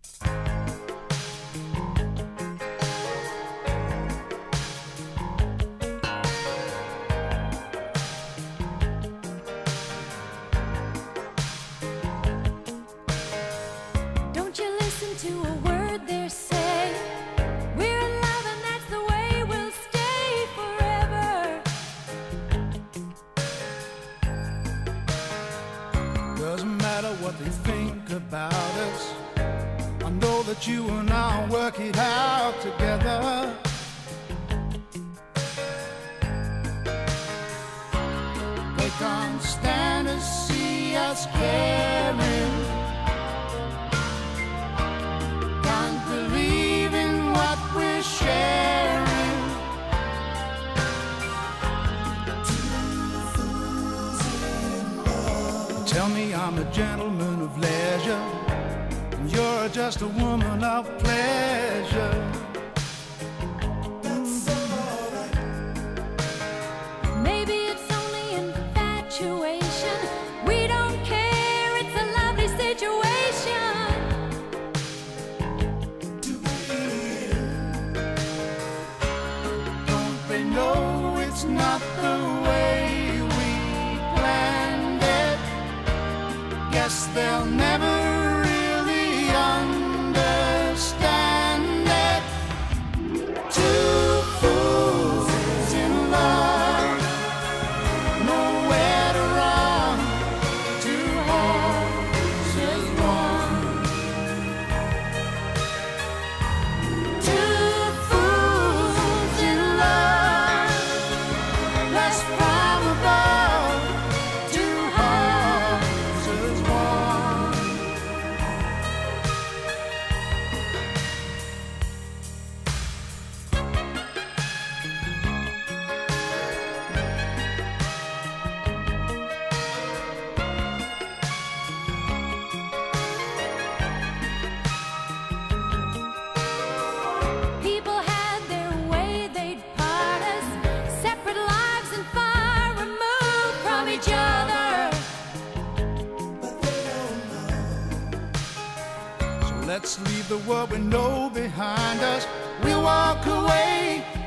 Don't you listen to a word they're saying? We're in love and that's the way we'll stay forever. Doesn't matter what they think about us, I know that you and I work it out together. They can't stand to see us caring, can't believe in what we're sharing. Tell me I'm a gentleman of leisure, and you're just a woman of pleasure. Maybe it's only infatuation. We don't care, it's a lovely situation. Don't they know it's not the way we planned it? Guess they'll never really understand it. Two fools in love, nowhere to run, two hearts as one. Two fools in love, Blessed from above, two hearts as one. people had their way, they'd part us, separate lives and far removed from each other. So let's leave the world we know behind us. We'll walk away